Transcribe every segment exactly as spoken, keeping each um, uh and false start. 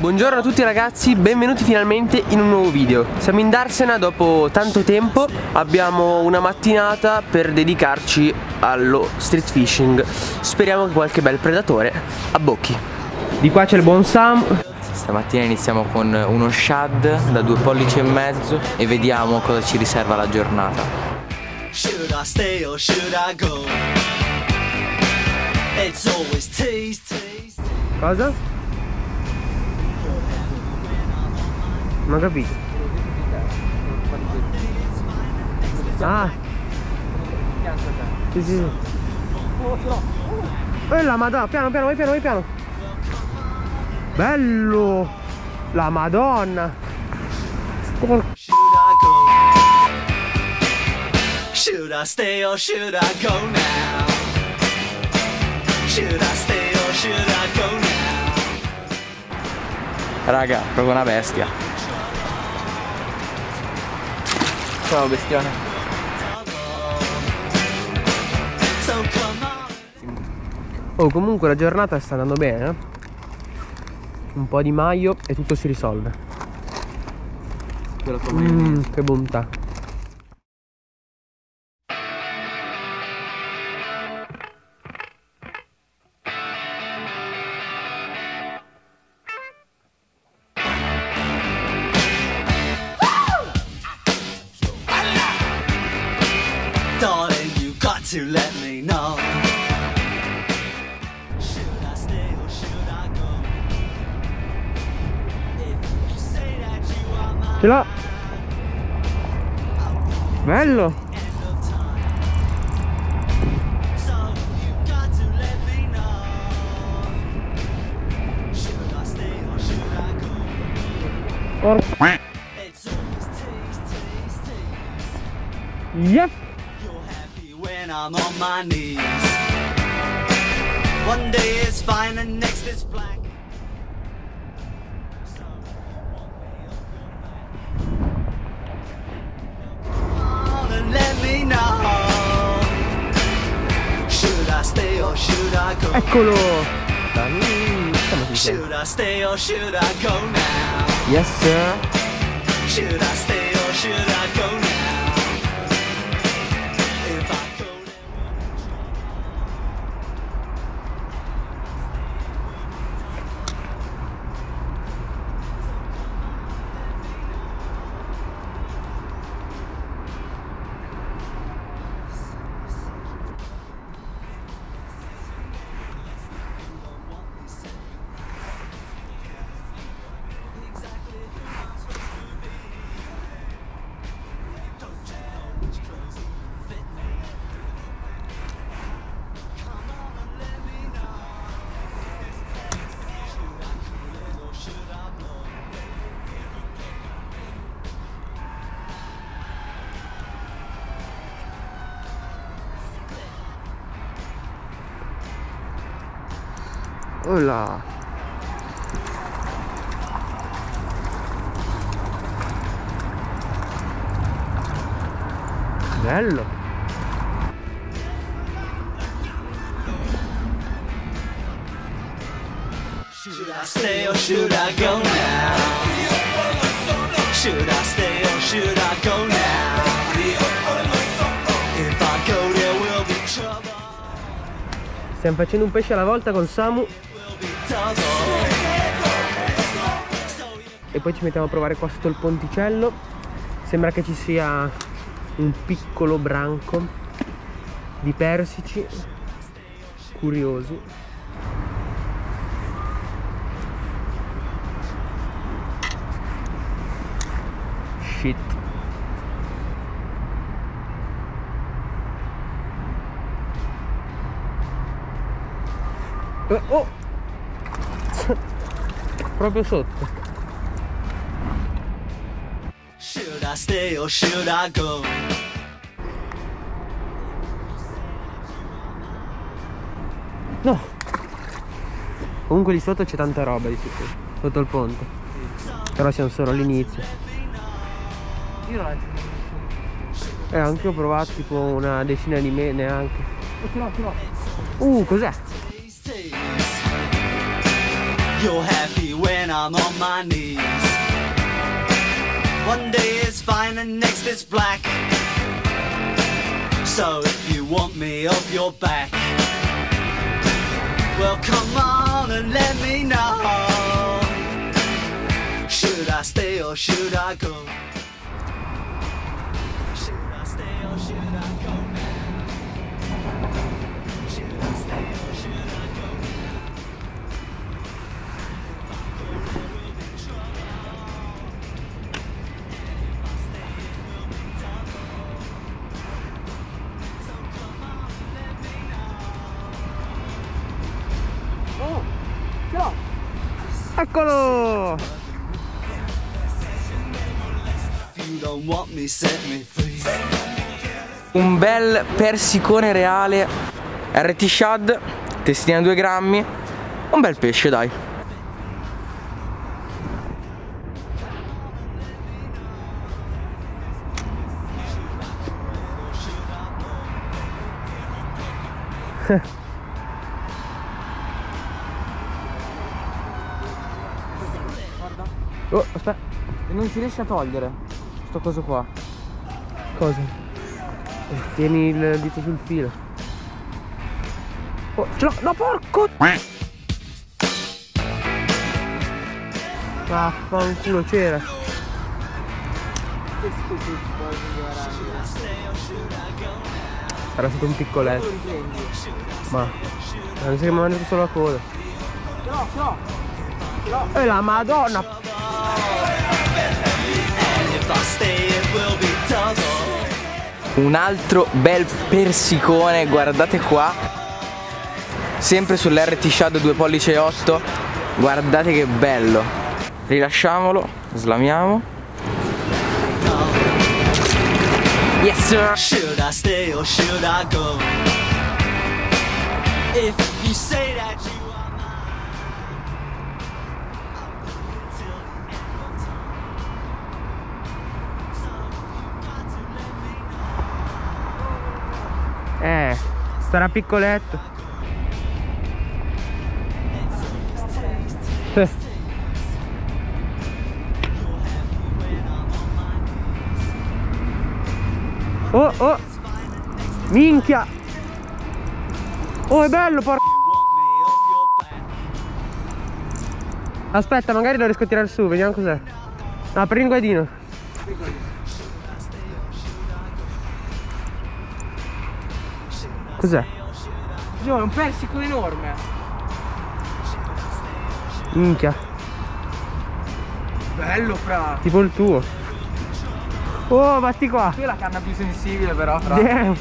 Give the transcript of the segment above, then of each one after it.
Buongiorno a tutti ragazzi, benvenuti finalmente in un nuovo video. Siamo in Darsena dopo tanto tempo, abbiamo una mattinata per dedicarci allo street fishing. Speriamo che qualche bel predatore abbocchi. Di qua c'è il buon Sam. Stamattina iniziamo con uno shad da due pollici e mezzo e vediamo cosa ci riserva la giornata. Cosa? Non ho capito. Ah. Sì, sì. E la madonna, piano piano, vai piano, vai piano. Bello. La madonna. Por... Should I stay or should I go now? Should I stay or should I go now? Raga, proprio una bestia. Ciao bestione. Oh, comunque la giornata sta andando bene, eh? Un po' di maio e tutto si risolve. Mmm, che bontà. Darling, you got to let me know. Should I stay or should I go? If you say that you are mine, Ce l'ha. Bello. so you got to let me know. Should I stay or should I go? Porca. It's always taste, taste, taste. Yep. You're happy when I'm on my knees. One day it's fine and next it's black. So you want me off your back. Oh, and let me know. Should I stay or should I go? Eccolo. Mm, Should I stay or should I go now? yes sir. Should I stay or should I go now? If I go there will be Oh là. Bello. Should I stay or should I go now? Should I stay or should I go now? If I go there will be trouble. Stiamo facendo un pesce alla volta con Samu Will be double. e poi ci mettiamo a provare qua sotto il ponticello. Sembra che ci sia un piccolo branco di persici curiosi. Shit. Eh, oh! Proprio sotto. Should I stay or should I go? No. Comunque lì sotto c'è tanta roba di sicuro. Sotto il ponte. Però siamo solo all'inizio. Io non Eh, anche io ho provato tipo una decina di me neanche. no, no. Uh, cos'è? You're happy when I'm on my knees. One day it's fine and next it's black. So if you want me off your back, well come on and let me know. Should I stay or should I go? Should I stay or should I go? Should I stay or should I go? Oh, ce l'ho! Eccolo! Un bel persicone reale, R T Shad, testina due grammi, un bel pesce dai. Oh, aspetta, non si riesce a togliere sto coso qua. Cosa? Tieni il dito sul filo. Oh, ce l'ho! No, porco! Vaffanculo, c'era. Era stato un piccoletto. Ma non si è mangiato solo la coda. Ce l'ho, ce l'ho! Ce l'ho! E la madonna! Un altro bel persicone, guardate qua. Sempre sull'R T Shad due pollice e otto. Guardate che bello. Rilasciamolo, slamiamo. Yes sir. Should I stay or should I go? If you say that you are mine, till the end of time. So you got to let me know. Eh, sarà piccoletto. Oh, oh, minchia. Oh, è bello, porco. Aspetta, magari lo riesco a tirare su, vediamo cos'è. No, per il guadino. Cos'è? È un persico enorme. Minchia. Bello, fra. Tipo il tuo. Oh, batti qua. Tu hai la canna più sensibile però, fra. Damn.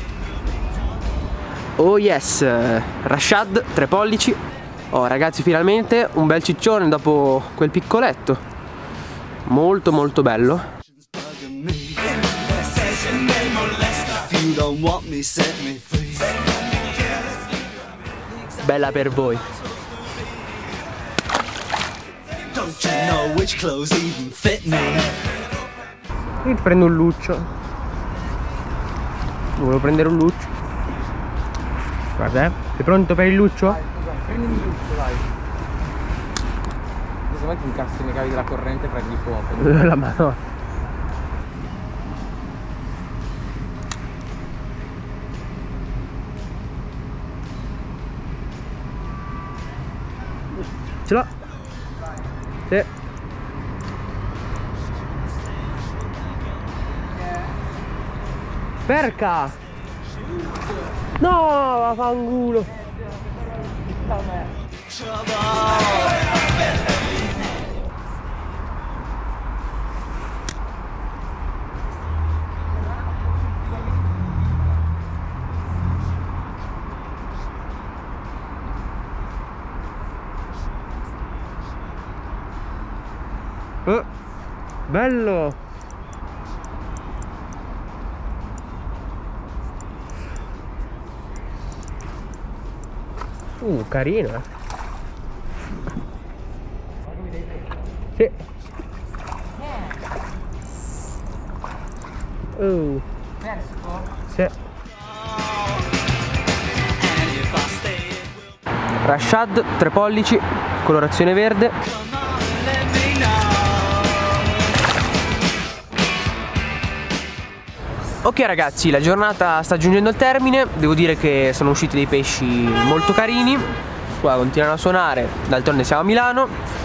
Oh yes, Rashad, tre pollici. Oh ragazzi, finalmente un bel ciccione dopo quel piccoletto. Molto molto bello. Bella per voi. Io prendo un luccio. Volevo prendere un luccio. Guarda, eh. Sei pronto per il luccio? Vai, scusa, prendi un luccio, vai. Se vuoi ti incassi nei cavi della corrente e prendi fuoco. La madonna. Ce l'ho. Sì. Perca! No, vaffanculo! Oh, bello! Uh, carino, eh. Sì. Uh. Persico? Sì. Rashad, tre pollici, colorazione verde. Ok ragazzi, la giornata sta giungendo al termine. Devo dire che sono usciti dei pesci molto carini. Qua continuano a suonare, d'altronde siamo a Milano.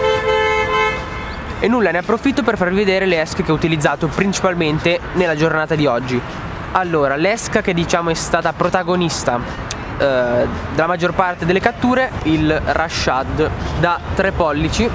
E nulla, ne approfitto per farvi vedere le esche che ho utilizzato principalmente nella giornata di oggi. Allora, l'esca che diciamo è stata protagonista eh, della maggior parte delle catture, il Rashad da tre pollici.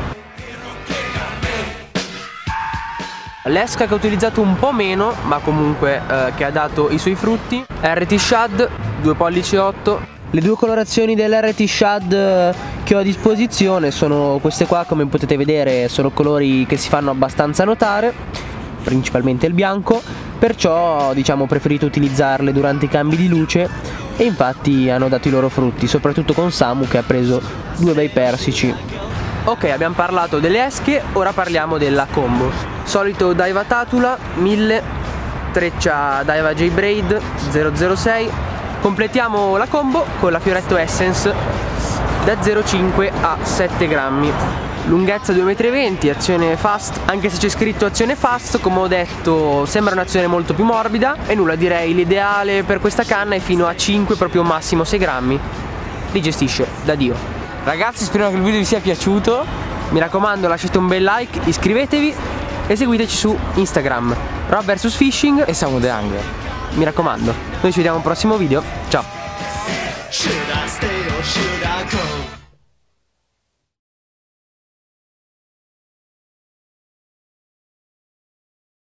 L'esca che ho utilizzato un po' meno, ma comunque eh, che ha dato i suoi frutti, è R T Shad due pollici otto. Le due colorazioni dell'R T Shad che ho a disposizione sono queste qua, come potete vedere sono colori che si fanno abbastanza notare, principalmente il bianco, perciò diciamo ho preferito utilizzarle durante i cambi di luce e infatti hanno dato i loro frutti, soprattutto con Samu che ha preso due bei persici. Ok, abbiamo parlato delle esche, ora parliamo della combo. Solito Daiwa Tatula mille, treccia Daiwa J-Braid zero zero sei. Completiamo la combo con la Fioretto Essence da zero virgola cinque a sette grammi. Lunghezza due virgola venti metri, azione fast. Anche se c'è scritto azione fast, come ho detto sembra un'azione molto più morbida. E nulla, direi l'ideale per questa canna è fino a cinque, proprio massimo sei grammi. Li gestisce da Dio. Ragazzi, spero che il video vi sia piaciuto. Mi raccomando, lasciate un bel like, iscrivetevi e seguiteci su Instagram, Rob versus Fishing E Samu the Angler. Mi raccomando, noi ci vediamo al prossimo video, ciao! Should I stay or should I go?